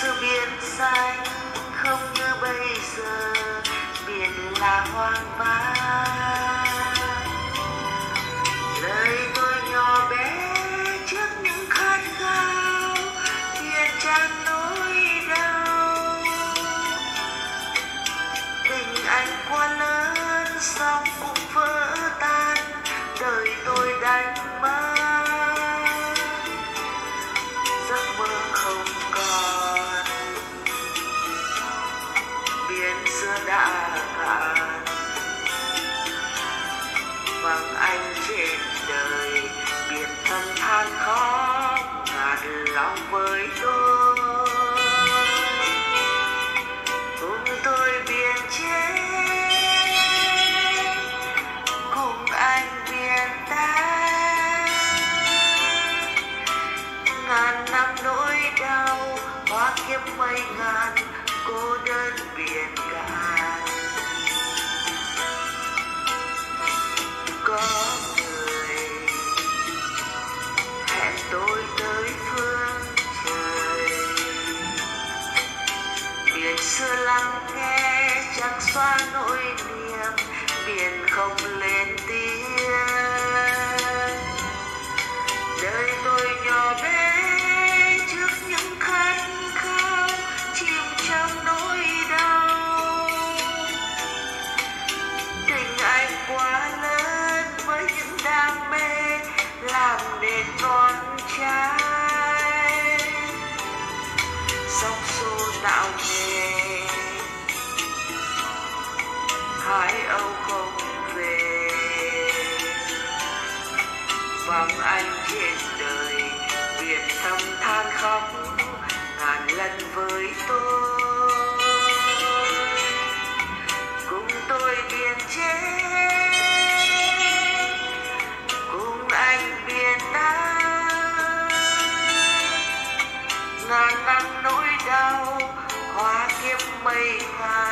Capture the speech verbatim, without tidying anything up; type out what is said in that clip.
xưa biển xanh không như bây giờ, biển là hoang vắng. Lời tôi nhỏ bé trước những khát khao, biển tràn nỗi đau. Tình anh quá lớn xong cũng vỡ tan, đời tôi đánh mất. Giấc mơ không còn, biển xưa đã cạn, vắng anh trên đời. Biển thầm than khóc ngàn lòng với tôi, cùng tôi biển chết, cùng anh biển tan. Ngàn năm nỗi đau hóa kiếp mây ngàn, cô đơn biển cạn. Có người hẹn tôi tới phương trời, biển xưa lắng nghe chẳng xóa nỗi niềm, biển không lên tiếng. Đời tôi nhỏ bé trước những khát khao, chìm trong nỗi đau. Tình anh quá lớn với những đam mê, làm nên con trai. Sóng xô não nề, Hải Âu không về. Vắng anh trên đời, biển thầm than khóc ngàn lần với tôi, cùng tôi biển chết, cùng anh biển tan. Ngàn năm nỗi đau hóa kiếp mây ngàn.